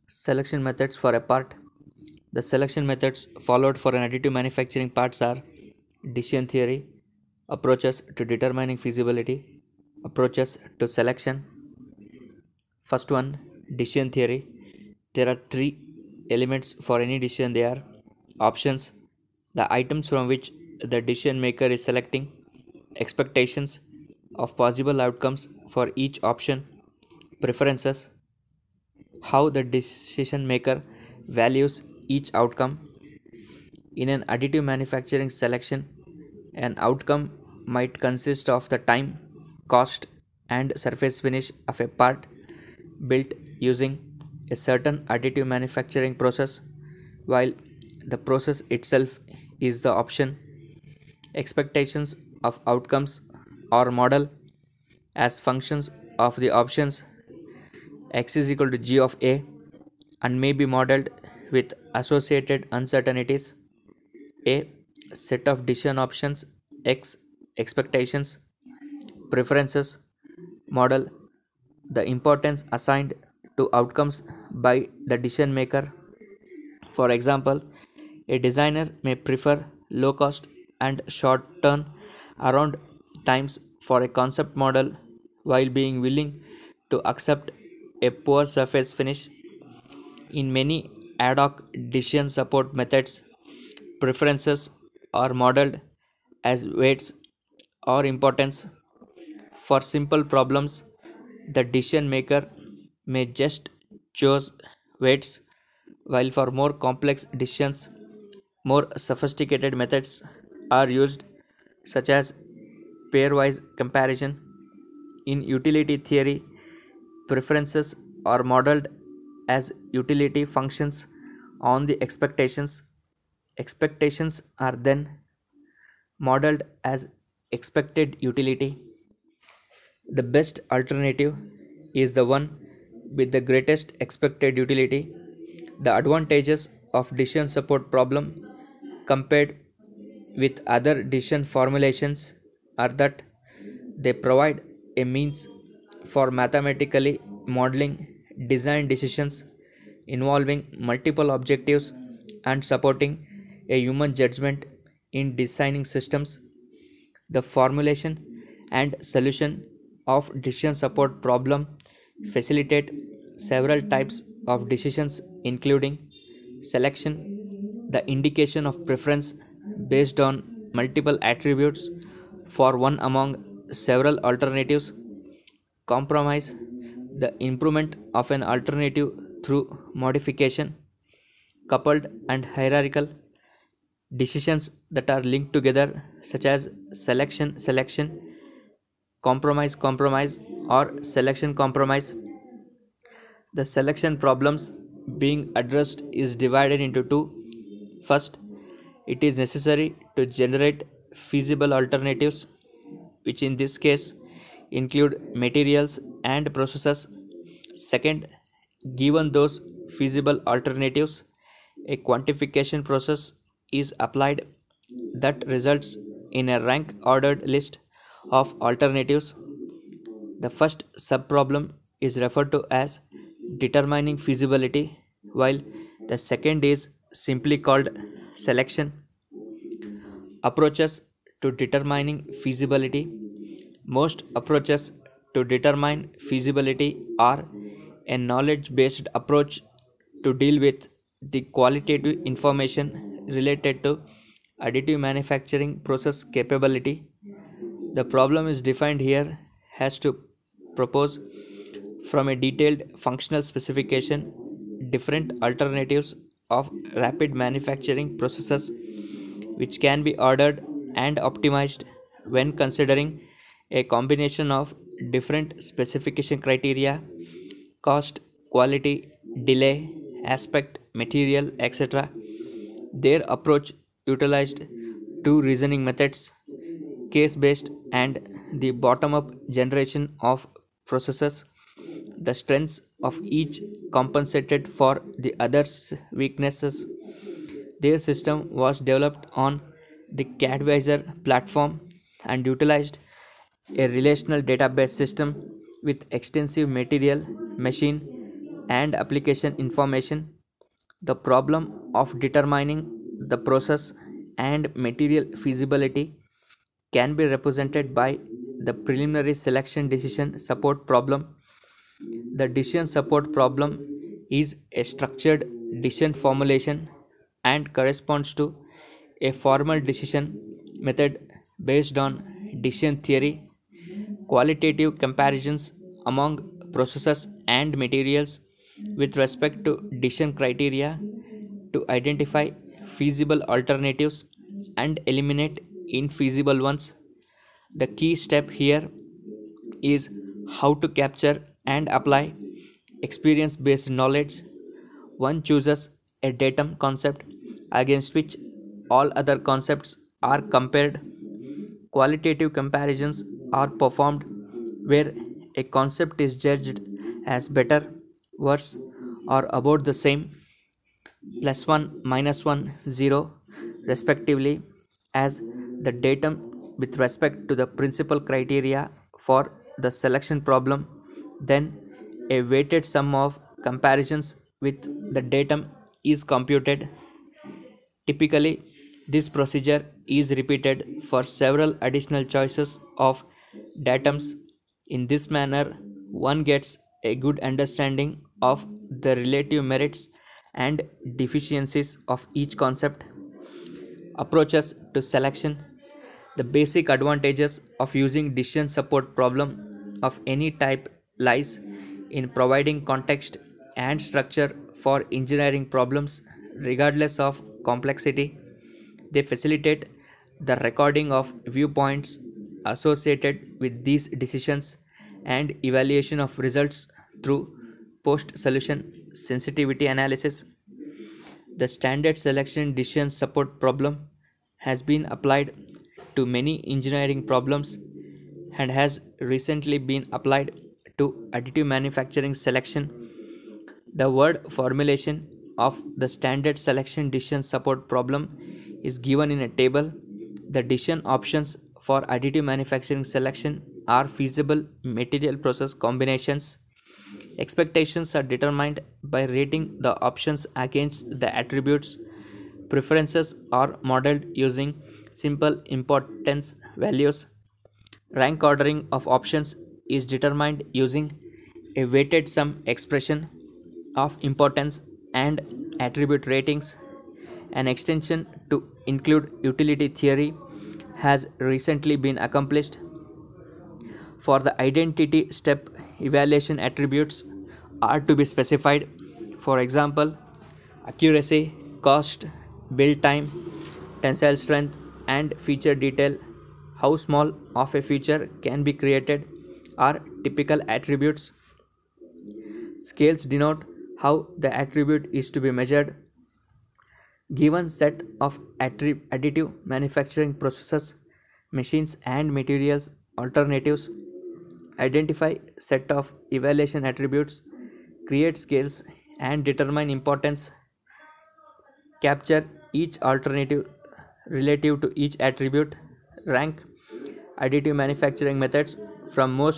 Selection methods for a part. The selection methods followed for an additive manufacturing parts are decision theory, approaches to determining feasibility, approaches to selection. First one, decision theory. There are three elements for any decision. They are options, the items from which the decision maker is selecting, expectations of possible outcomes for each option, preferences, how the decision maker values each outcome. In an additive manufacturing selection, an outcome might consist of the time, cost, and surface finish of a part built using a certain additive manufacturing process, while the process itself is the option. Expectations of outcomes are modeled as functions of the options x is equal to g of a and may be modeled with associated uncertainties. A set of decision options x expectations preferences model the importance assigned to outcomes by the decision maker. For example, a designer may prefer low cost and short turn around times for a concept model while being willing to accept a poor surface finish. In many ad hoc decision support methods, preferences are modeled as weights or importance. For simple problems, the decision maker may just choose weights, while for more complex decisions, more sophisticated methods are used, such as pairwise comparison. In utility theory, preferences are modeled as utility functions on the expectations. Expectations are then modeled as expected utility. The best alternative is the one with the greatest expected utility. The advantages of decision support problem compared with other decision formulations are that they provide a means for mathematically modeling design decisions involving multiple objectives and supporting a human judgment in designing systems. The formulation and solution of decision support problem facilitate several types of decisions including selection, the indication of preference based on multiple attributes for one among several alternatives, compromise, the improvement of an alternative through modification, coupled and hierarchical decisions that are linked together such as selection, compromise, or selection compromise. The selection problems being addressed is divided into two. First, it is necessary to generate feasible alternatives, which in this case include materials and processes. Second, given those feasible alternatives, a quantification process is applied that results in a rank ordered list of alternatives. The first subproblem is referred to as determining feasibility, while the second is simply called selection. Approaches to determining feasibility. Most approaches to determine feasibility are a knowledge based approach to deal with the qualitative information related to additive manufacturing process capability. The problem is defined here as to propose from a detailed functional specification different alternatives of rapid manufacturing processes which can be ordered and optimized when considering a combination of different specification criteria, cost, quality, delay, aspect, material, etc. Their approach utilized two reasoning methods, case based and the bottom up generation of processes. The strengths of each compensated for the other's weaknesses. Their system was developed on the CADvisor platform and utilized a relational database system with extensive material, machine, and application information. The problem of determining the process and material feasibility can be represented by the preliminary selection decision support problem. The decision support problem is a structured decision formulation and corresponds to a formal decision method based on decision theory. Qualitative comparisons among processes and materials with respect to decision criteria to identify feasible alternatives and eliminate infeasible ones. The key step here is how to capture and apply experience based knowledge. One chooses a datum concept against which all other concepts are compared. Qualitative comparisons are performed where a concept is judged as better, worse, or about the same, plus 1, minus 1, 0, respectively, as the datum with respect to the principal criteria for the selection problem. Then, a weighted sum of comparisons with the datum is computed. Typically, this procedure is repeated for several additional choices of datums. In this manner, one gets a good understanding of the relative merits and deficiencies of each concept. Approaches to selection. The basic advantages of using decision support problem of any type lies in providing context and structure for engineering problems regardless of complexity. They facilitate the recording of viewpoints associated with these decisions and evaluation of results through post solution sensitivity analysis. The standard selection decision support problem has been applied to many engineering problems and has recently been applied to additive manufacturing selection. The word formulation of the standard selection decision support problem is given in a table. The decision options for additive manufacturing selection are feasible material process combinations. Expectations are determined by rating the options against the attributes. Preferences are modeled using simple importance values. Rank ordering of options is determined using a weighted sum expression of importance and attribute ratings. An extension to include utility theory has recently been accomplished. For the identity step, evaluation attributes are to be specified. For example, accuracy, cost, build time, tensile strength, and feature detail. How small of a feature can be created are typical attributes. Scales denote how the attribute is to be measured. Given set of additive manufacturing processes, machines and materials alternatives, identify set of evaluation attributes, create scales and determine importance, capture each alternative relative to each attribute, rank additive manufacturing methods from most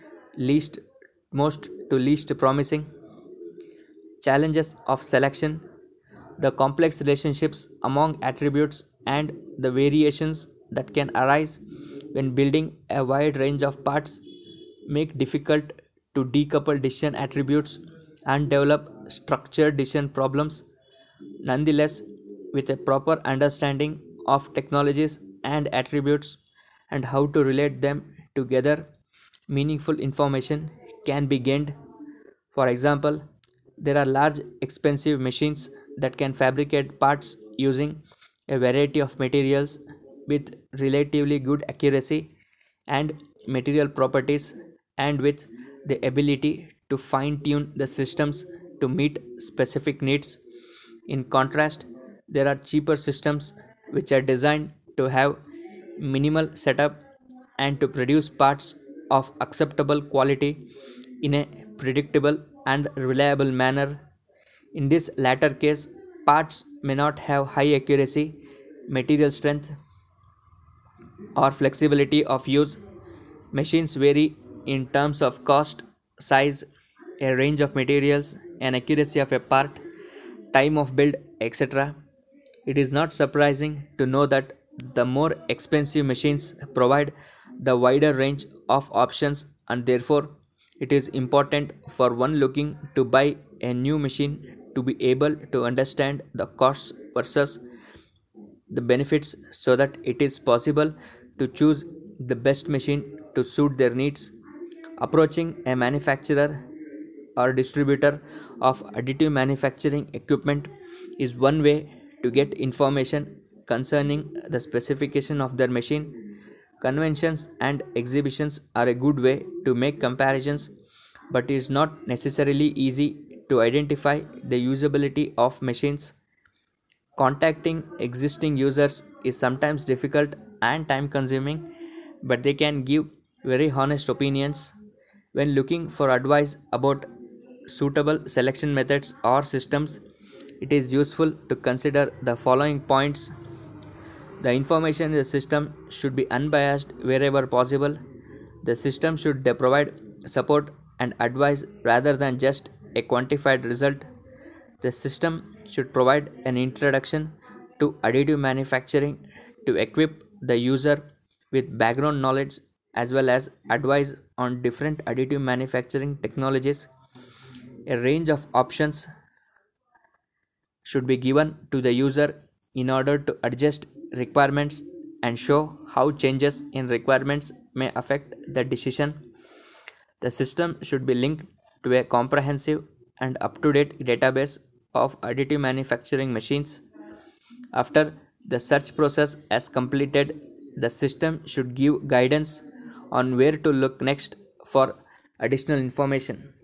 to least promising. Challenges of selection. The complex relationships among attributes and the variations that can arise when building a wide range of parts make difficult to decouple decision attributes and develop structured decision problems. Nonetheless, with a proper understanding of technologies and attributes and how to relate them together, meaningful information can be gained. For example, there are large expensive machines that can fabricate parts using a variety of materials with relatively good accuracy and material properties and with the ability to fine tune the systems to meet specific needs. In contrast, there are cheaper systems which are designed to have minimal setup and to produce parts of acceptable quality in a predictable and reliable manner. In this latter case, parts may not have high accuracy, material strength, or flexibility of use. Machines vary in terms of cost, size, a range of materials, and accuracy of a part, time of build, etc. It is not surprising to know that the more expensive machines provide the wider range of options, and therefore it is important for one looking to buy a new machine to be able to understand the costs versus the benefits so that it is possible to choose the best machine to suit their needs. Approaching a manufacturer or distributor of additive manufacturing equipment is one way to get information concerning the specification of their machine. Conventions and exhibitions are a good way to make comparisons, but it is not necessarily easy to identify the usability of machines. Contacting existing users is sometimes difficult and time consuming, but they can give very honest opinions. When looking for advice about suitable selection methods or systems, it is useful to consider the following points. The information in the system should be unbiased wherever possible. The system should provide support and advice rather than just a quantified result. The system should provide an introduction to additive manufacturing to equip the user with background knowledge as well as advice on different additive manufacturing technologies. A range of options should be given to the user in order to adjust requirements and show how changes in requirements may affect the decision. The system should be linked to a comprehensive and up-to-date database of additive manufacturing machines. After the search process has completed, the system should give guidance on where to look next for additional information.